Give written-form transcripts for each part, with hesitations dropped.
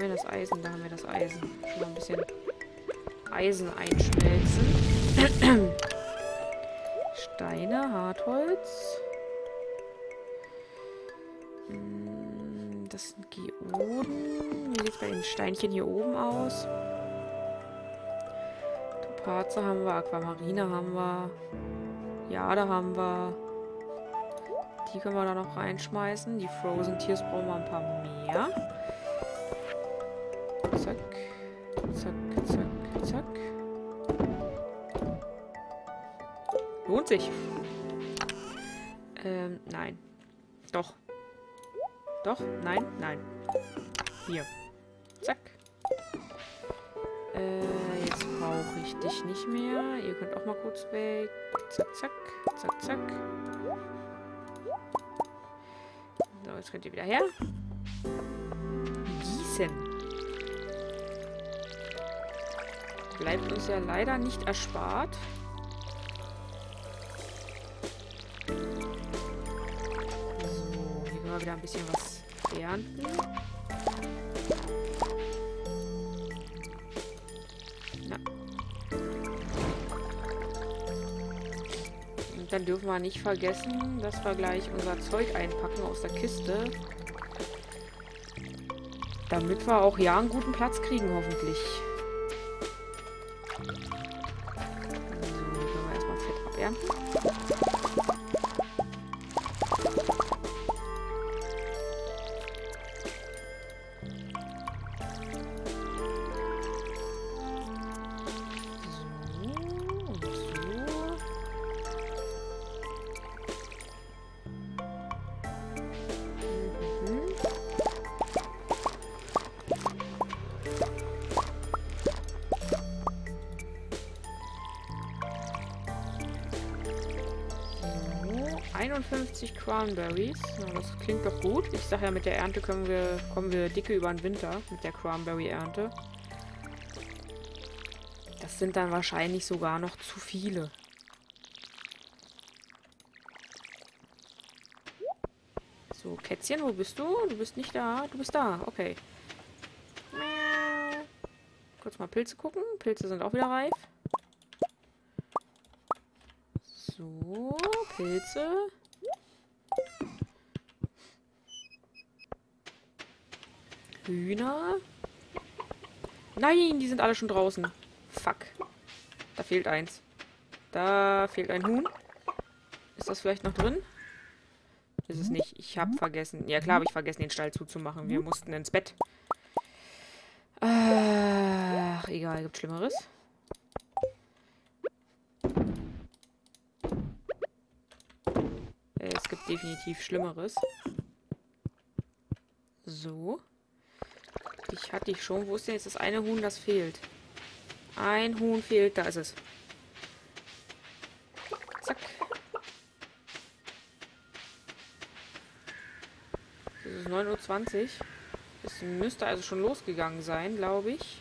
wir das Eisen? Da haben wir das Eisen. Schon mal ein bisschen Eisen einschmelzen. Steine, Hartholz. Das sind Geoden. Wie sieht es bei den Steinchen hier oben aus? Topaze haben wir, Aquamarine haben wir. Ja, da haben wir. Die können wir da noch reinschmeißen. Die Frozen Tears brauchen wir ein paar mehr. Zack. Zack, zack, zack. Lohnt sich. Nein. Doch. Doch, nein, nein. Hier. Zack. Jetzt brauche ich dich nicht mehr. Ihr könnt auch mal kurz weg. Zack, zack, zack, zack. So, jetzt könnt ihr wieder her. Gießen. Bleibt uns ja leider nicht erspart. So, hier können wir wieder ein bisschen was ernten. Na. Und dann dürfen wir nicht vergessen, dass wir gleich unser Zeug einpacken aus der Kiste. Damit wir auch ja einen guten Platz kriegen, hoffentlich. So, hier können wir erstmal Fett abernten. Cranberries. Ja, das klingt doch gut. Ich sage ja, mit der Ernte kommen wir dicke über den Winter. Mit der Cranberry-Ernte. Das sind dann wahrscheinlich sogar noch zu viele. So, Kätzchen, wo bist du? Du bist nicht da. Du bist da. Okay. Kurz mal Pilze gucken. Pilze sind auch wieder reif. So, Pilze. Hühner. Nein, die sind alle schon draußen. Fuck. Da fehlt eins. Da fehlt ein Huhn. Ist das vielleicht noch drin? Ist es nicht. Ich habe vergessen. Ja klar, habe ich vergessen, den Stall zuzumachen. Wir mussten ins Bett. Ach, egal, gibt Schlimmeres. Es gibt definitiv Schlimmeres. So. Ich hatte dich schon. Wo ist denn jetzt das eine Huhn, das fehlt? Ein Huhn fehlt. Da ist es. Zack. Es ist 9:20 Uhr. Es müsste also schon losgegangen sein, glaube ich.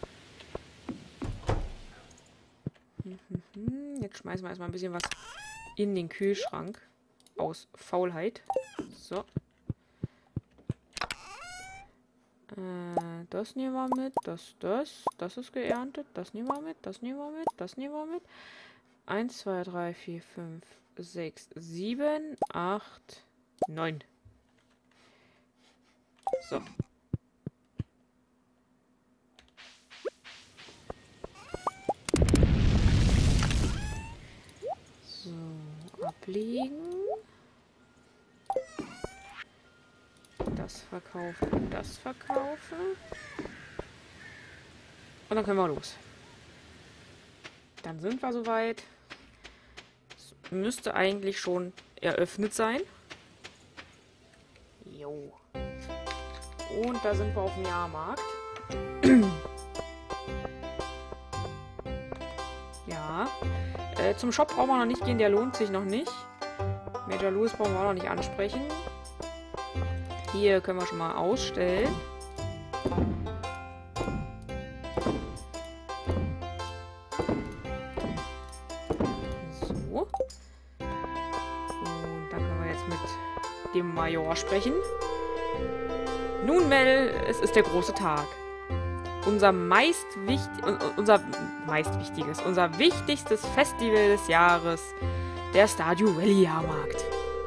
Jetzt schmeißen wir erstmal ein bisschen was in den Kühlschrank. Aus Faulheit. So. Das nehmen wir mit. Das ist geerntet. Das nehmen wir mit. Das nehmen wir mit. Das nehmen wir mit. 1, 2, 3, 4, 5, 6, 7, 8, 9. So. So, ablegen. Das verkaufen, das verkaufen. Und dann können wir los. Dann sind wir soweit. Es müsste eigentlich schon eröffnet sein. Jo. Und da sind wir auf dem Jahrmarkt. Ja. Zum Shop brauchen wir noch nicht gehen, der lohnt sich noch nicht. Major Louis brauchen wir auch noch nicht ansprechen. Hier können wir schon mal ausstellen. So. Und dann können wir jetzt mit dem Major sprechen. Nun, Mel, es ist der große Tag. Unser wichtigstes Festival des Jahres, der Stardew Valley Jahrmarkt.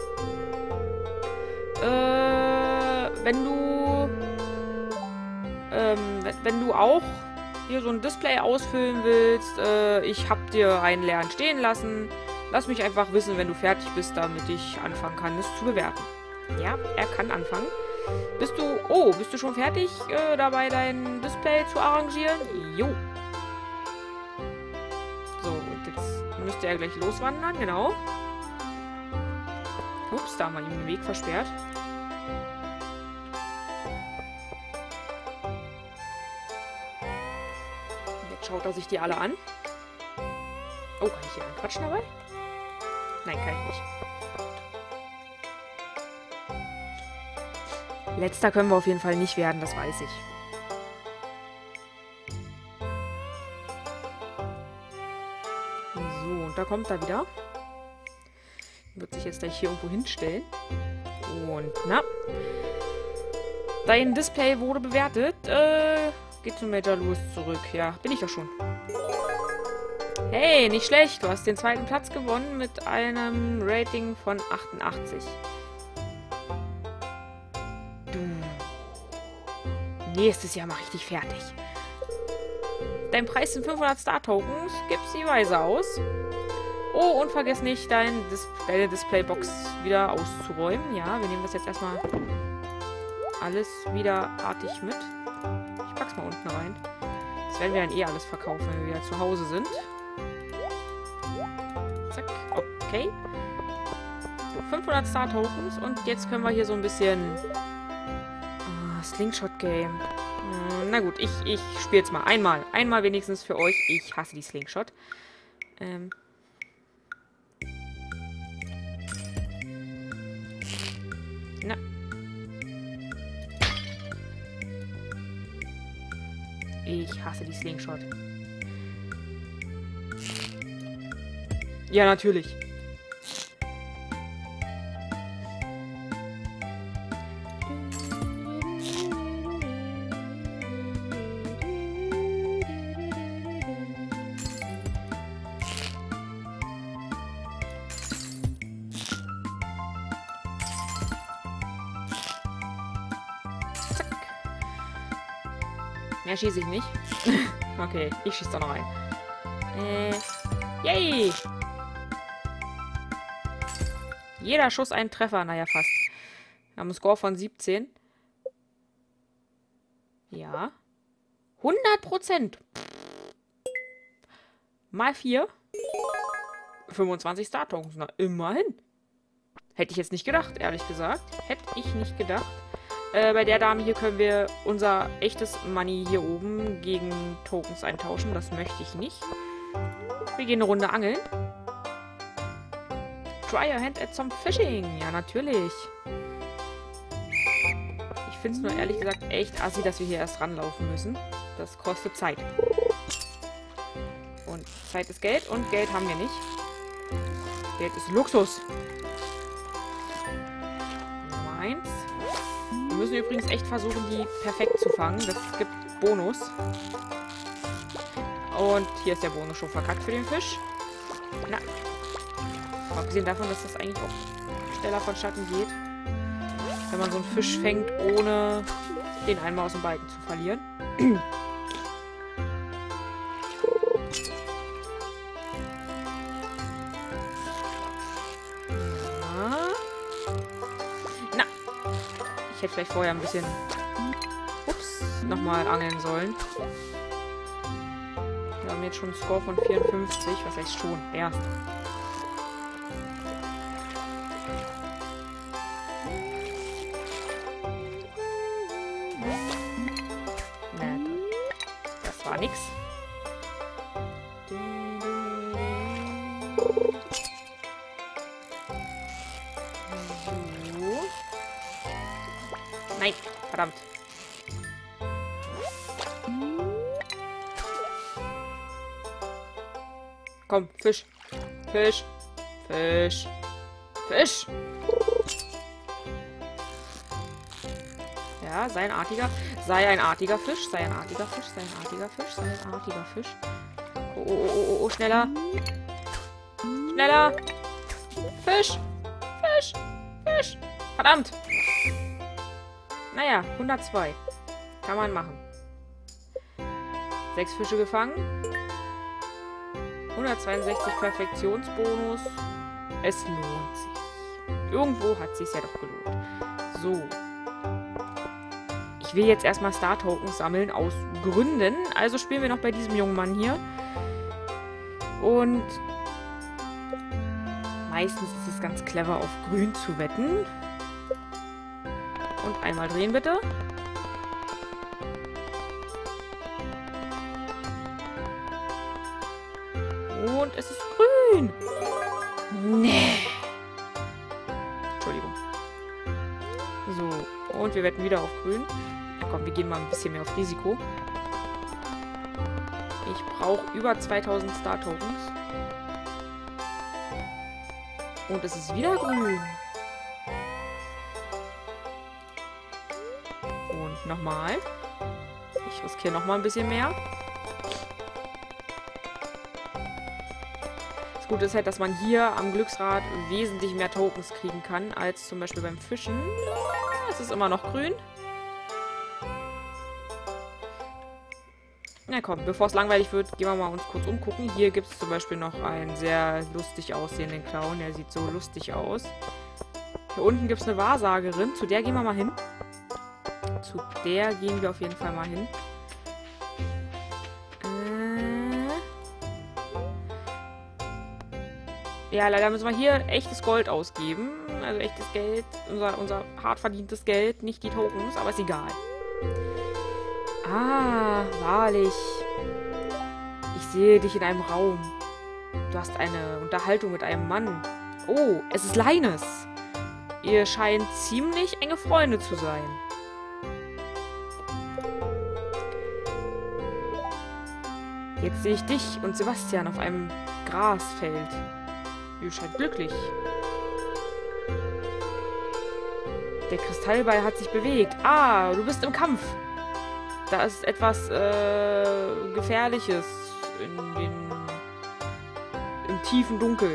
Wenn du auch hier so ein Display ausfüllen willst, ich hab dir einen leeren stehen lassen. Lass mich einfach wissen, wenn du fertig bist, damit ich anfangen kann, es zu bewerten. Ja, er kann anfangen. Bist du schon fertig, dabei dein Display zu arrangieren? Jo. So, und jetzt müsste er gleich loswandern, genau. Ups, da haben wir ihm den Weg versperrt. Jetzt schaut er sich die alle an. Oh, kann ich hier anquatschen dabei? Nein, kann ich nicht. Letzter können wir auf jeden Fall nicht werden, das weiß ich. So, und da kommt er wieder. Wird sich jetzt gleich hier irgendwo hinstellen. Und, na. Dein Display wurde bewertet. Geht zu Major Lewis zurück. Ja, bin ich doch schon. Hey, nicht schlecht. Du hast den zweiten Platz gewonnen mit einem Rating von 88. Nächstes Jahr mache ich dich fertig. Dein Preis sind 500 Star-Tokens. Gib sie weise aus. Oh, und vergiss nicht, deine Displaybox wieder auszuräumen. Ja, wir nehmen das jetzt erstmal alles wieder artig mit. Ich pack's mal unten rein. Das werden wir dann eh alles verkaufen, wenn wir wieder zu Hause sind. Zack, okay. So, 500 Star-Tokens. Und jetzt können wir hier so ein bisschen... Slingshot-Game. Na gut, ich spiele jetzt mal. Einmal wenigstens für euch. Ich hasse die Slingshot. Na. Ich hasse die Slingshot. Ja, natürlich. Mehr schieße ich nicht. Okay, ich schieße da noch rein. Yay! Jeder Schuss ein Treffer. Naja, fast. Wir haben einen Score von 17. Ja. 100%. Mal 4. 25 Star-Tokens. Na, immerhin. Hätte ich jetzt nicht gedacht, ehrlich gesagt. Hätte ich nicht gedacht. Bei der Dame hier können wir unser echtes Money hier oben gegen Tokens eintauschen. Das möchte ich nicht. Wir gehen eine Runde angeln. Try your hand at some fishing. Ja, natürlich. Ich finde es nur ehrlich gesagt echt assi, dass wir hier erst ranlaufen müssen. Das kostet Zeit. Und Zeit ist Geld und Geld haben wir nicht. Geld ist Luxus. Nummer 1. Wir müssen übrigens echt versuchen, die perfekt zu fangen. Das gibt Bonus. Und hier ist der Bonus schon verkackt für den Fisch. Na. Abgesehen davon, dass das eigentlich auch schneller vonstatten geht. Wenn man so einen Fisch fängt, ohne den einmal aus dem Balken zu verlieren. Ich hätte vielleicht vorher ein bisschen nochmal angeln sollen. Wir haben jetzt schon einen Score von 54. Was heißt schon? Erst. Das war nix. Nein, verdammt. Komm, Fisch. Fisch. Fisch. Fisch. Ja, sei ein artiger Fisch, sei ein artiger Fisch, sei ein artiger Fisch, sei ein artiger Fisch. Oh, oh, oh, oh, oh, schneller. Schneller. Fisch. Fisch. Fisch. Verdammt. Naja, 102. Kann man machen. 6 Fische gefangen. 162 Perfektionsbonus. Es lohnt sich. Irgendwo hat es sich ja doch gelohnt. So. Ich will jetzt erstmal Star-Tokens sammeln aus Gründen. Also spielen wir noch bei diesem jungen Mann hier. Und meistens ist es ganz clever, auf grün zu wetten. Und einmal drehen, bitte. Und es ist grün. Nee. Entschuldigung. So, und wir wetten wieder auf grün. Na komm, wir gehen mal ein bisschen mehr auf Risiko. Ich brauche über 2000 Star-Tokens. Und es ist wieder grün. Und nochmal. Ich riskiere nochmal ein bisschen mehr. Das Gute ist halt, dass man hier am Glücksrad wesentlich mehr Tokens kriegen kann, als zum Beispiel beim Fischen. Es ist immer noch grün. Na komm, bevor es langweilig wird, gehen wir mal uns kurz umgucken. Hier gibt es zum Beispiel noch einen sehr lustig aussehenden Clown. Der sieht so lustig aus. Hier unten gibt es eine Wahrsagerin. Zu der gehen wir mal hin. Zu der gehen wir auf jeden Fall mal hin. Ja, leider müssen wir hier echtes Gold ausgeben. Also echtes Geld. Unser hart verdientes Geld. Nicht die Tokens, aber ist egal. Ah, wahrlich. Ich sehe dich in einem Raum. Du hast eine Unterhaltung mit einem Mann. Oh, es ist Linus. Ihr scheint ziemlich enge Freunde zu sein. Jetzt sehe ich dich und Sebastian auf einem Grasfeld. Ihr scheint glücklich. Der Kristallball hat sich bewegt. Ah, du bist im Kampf. Da ist etwas Gefährliches im tiefen Dunkel.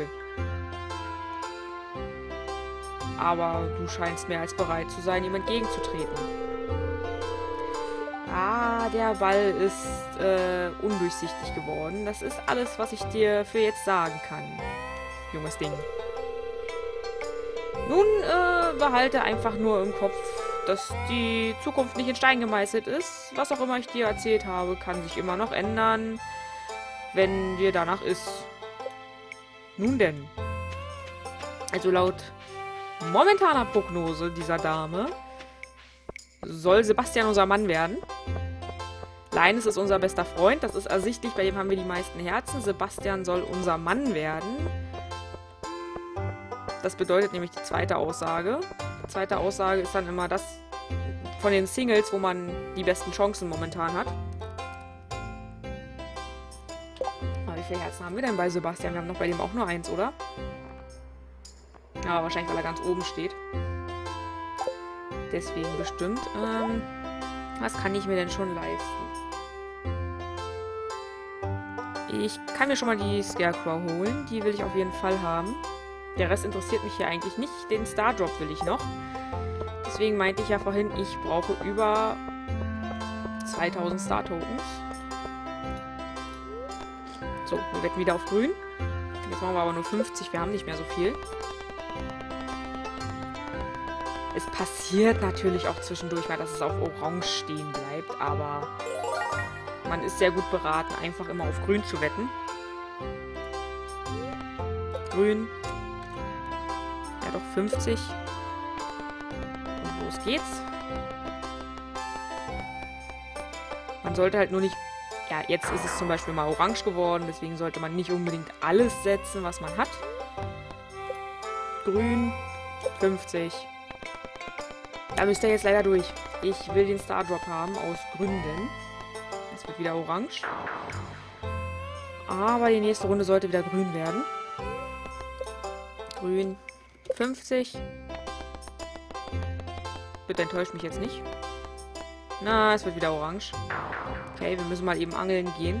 Aber du scheinst mehr als bereit zu sein, ihm entgegenzutreten. Ah, der Ball ist undurchsichtig geworden. Das ist alles, was ich dir für jetzt sagen kann, junges Ding. Nun, behalte einfach nur im Kopf, dass die Zukunft nicht in Stein gemeißelt ist. Was auch immer ich dir erzählt habe, kann sich immer noch ändern, wenn dir danach ist. Nun denn. Also laut momentaner Prognose dieser Dame soll Sebastian unser Mann werden. Linus ist unser bester Freund, das ist ersichtlich, bei dem haben wir die meisten Herzen. Sebastian soll unser Mann werden. Das bedeutet nämlich die zweite Aussage. Die zweite Aussage ist dann immer das von den Singles, wo man die besten Chancen momentan hat. Aber wie viele Herzen haben wir denn bei Sebastian? Wir haben doch bei dem auch nur 1, oder? Ja, wahrscheinlich, weil er ganz oben steht. Deswegen bestimmt. Was kann ich mir denn schon leisten? Ich kann mir schon mal die Scarecrow holen. Die will ich auf jeden Fall haben. Der Rest interessiert mich hier eigentlich nicht. Den Star Drop will ich noch. Deswegen meinte ich ja vorhin, ich brauche über 2000 Star Tokens. So, wir wetten wieder auf grün. Jetzt machen wir aber nur 50. Wir haben nicht mehr so viel. Es passiert natürlich auch zwischendurch mal, dass es auf Orange stehen bleibt. Aber man ist sehr gut beraten, einfach immer auf grün zu wetten. Grün. Ja, doch 50. Und los geht's. Man sollte halt nur nicht... Ja, jetzt ist es zum Beispiel mal orange geworden. Deswegen sollte man nicht unbedingt alles setzen, was man hat. Grün. 50. Da müsst ihr jetzt leider durch. Ich will den Star Drop haben, aus Gründen. Es wird wieder orange. Aber die nächste Runde sollte wieder grün werden. Grün. 50. Bitte enttäuscht mich jetzt nicht. Na, es wird wieder orange. Okay, wir müssen mal eben angeln gehen.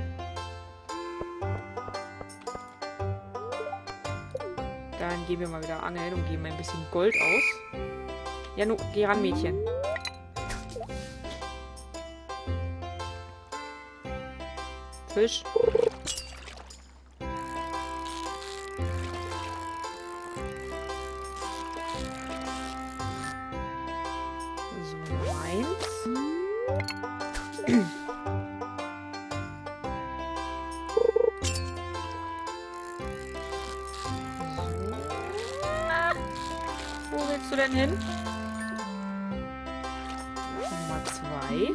Dann gehen wir mal wieder angeln und geben ein bisschen Gold aus. Ja, nun, geh ran, Mädchen. Fisch. So, eins. Wo willst du denn hin? Nummer 2.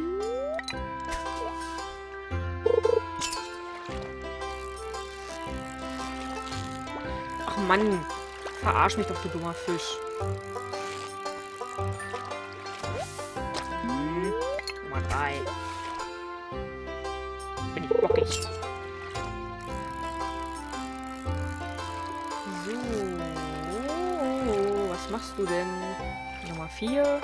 Ach Mann, verarsch mich doch, du dummer Fisch. Nummer 3. Bin ich bockig. So. Was machst du denn? Nummer 4.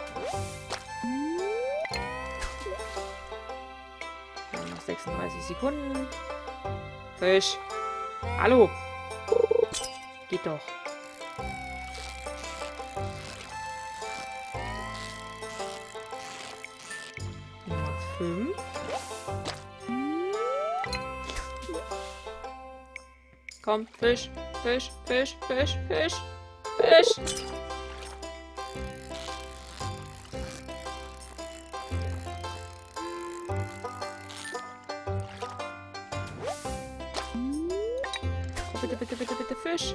Noch 36 Sekunden. Fisch. Hallo. Geht doch. Nummer 5. Komm, Fisch, Fisch, Fisch, Fisch, Fisch, Fisch. Bitte, bitte, bitte, bitte, Fisch.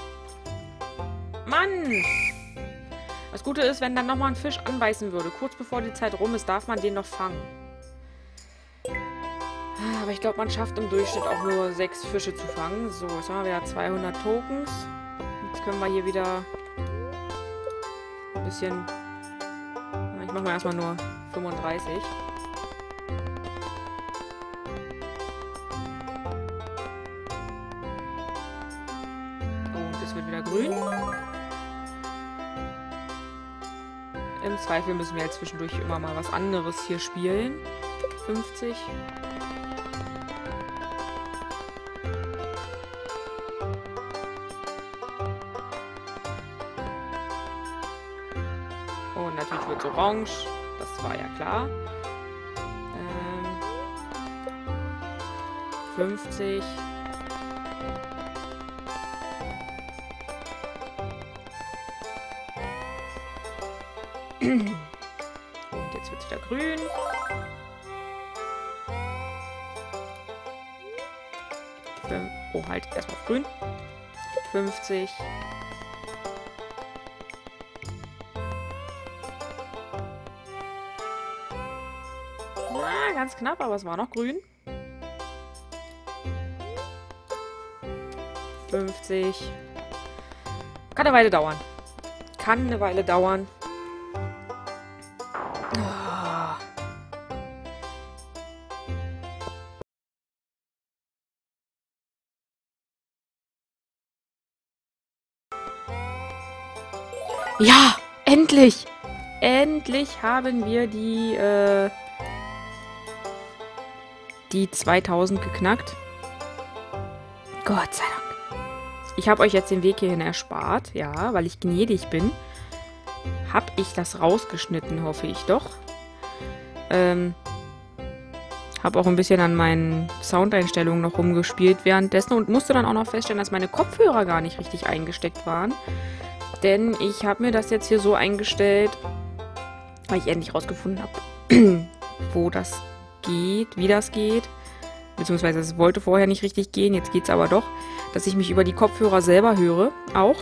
Mann! Das Gute ist, wenn dann nochmal ein Fisch anbeißen würde, kurz bevor die Zeit rum ist, darf man den noch fangen. Aber ich glaube, man schafft im Durchschnitt auch nur 6 Fische zu fangen. So, jetzt haben wir wieder 200 Tokens. Jetzt können wir hier wieder ein bisschen... Ich mache mal erstmal nur 35. Und es wird wieder grün. Im Zweifel müssen wir jetzt zwischendurch immer mal was anderes hier spielen. 50. Und natürlich wird es orange. Das war ja klar. 50. Und jetzt wird es wieder grün. Oh, halt, erstmal grün. 50. Na, ganz knapp, aber es war noch grün. 50. Kann eine Weile dauern. Kann eine Weile dauern. Ja, endlich! Endlich haben wir die 2000 geknackt. Gott sei Dank. Ich habe euch jetzt den Weg hierhin erspart. Ja, weil ich gnädig bin. Habe ich das rausgeschnitten, hoffe ich doch. Habe auch ein bisschen an meinen Soundeinstellungen noch rumgespielt währenddessen und musste dann auch noch feststellen, dass meine Kopfhörer gar nicht richtig eingesteckt waren. Denn ich habe mir das jetzt hier so eingestellt, weil ich endlich rausgefunden habe, wo das geht, wie das geht. Beziehungsweise es wollte vorher nicht richtig gehen, jetzt geht es aber doch, dass ich mich über die Kopfhörer selber höre, auch.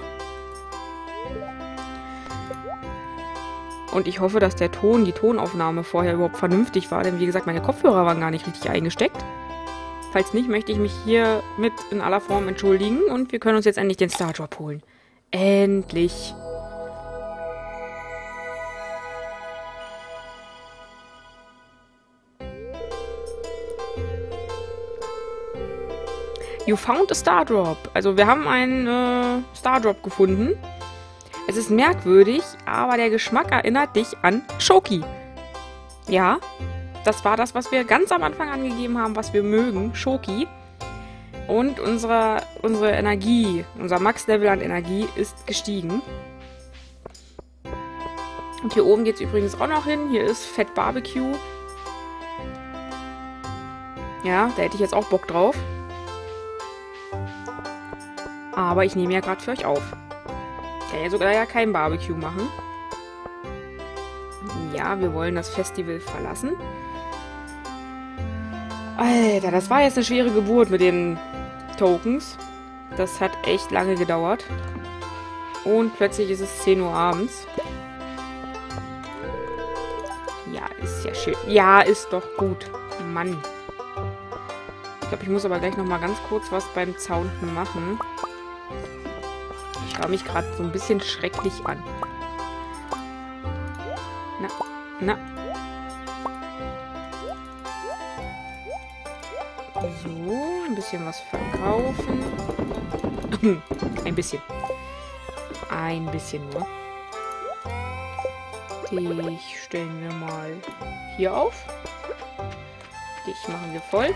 Und ich hoffe, dass der Ton, die Tonaufnahme vorher überhaupt vernünftig war, denn wie gesagt, meine Kopfhörer waren gar nicht richtig eingesteckt. Falls nicht, möchte ich mich hier mit in aller Form entschuldigen und wir können uns jetzt endlich den Star Drop holen. Endlich! You found a Star Drop. Also wir haben einen Star Drop gefunden. Es ist merkwürdig, aber der Geschmack erinnert dich an Schoki. Ja, Das war das, was wir ganz am Anfang angegeben haben, was wir mögen. Schoki. Und unsere Energie, unser Max-Level an Energie ist gestiegen. Und hier oben geht es übrigens auch noch hin. Hier ist Fett Barbecue. Ja, da hätte ich jetzt auch Bock drauf. Aber ich nehme ja gerade für euch auf. Ich kann ja sogar ja kein Barbecue machen. Ja, wir wollen das Festival verlassen. Alter, das war jetzt eine schwere Geburt mit den Tokens. Das hat echt lange gedauert. Und plötzlich ist es 10 Uhr abends. Ja, ist ja schön. Ja, ist doch gut. Mann. Ich glaube, ich muss aber gleich nochmal ganz kurz was beim Zaun machen. Ich schaue mich gerade so ein bisschen schrecklich an. Na. So, ein bisschen was verkaufen. Ein bisschen. Ein bisschen nur. Dich stellen wir mal hier auf. Dich machen wir voll.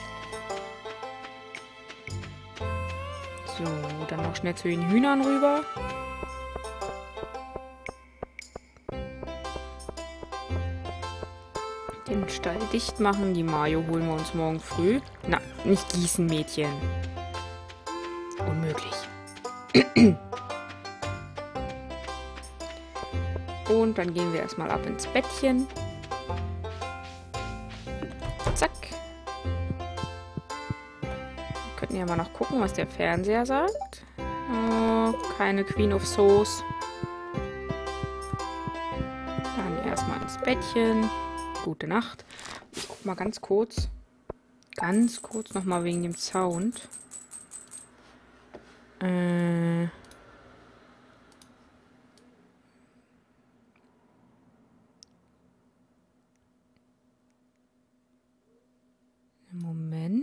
So, dann noch schnell zu den Hühnern rüber. Den Stall dicht machen. Die Mayo holen wir uns morgen früh. Na, nicht gießen, Mädchen. Unmöglich. Und dann gehen wir erstmal ab ins Bettchen. Zack. Wir könnten ja mal noch gucken, was der Fernseher sagt. Oh, keine Queen of Sauce. Dann erstmal ins Bettchen. Gute Nacht. Ich guck mal ganz kurz nochmal wegen dem Sound. Moment.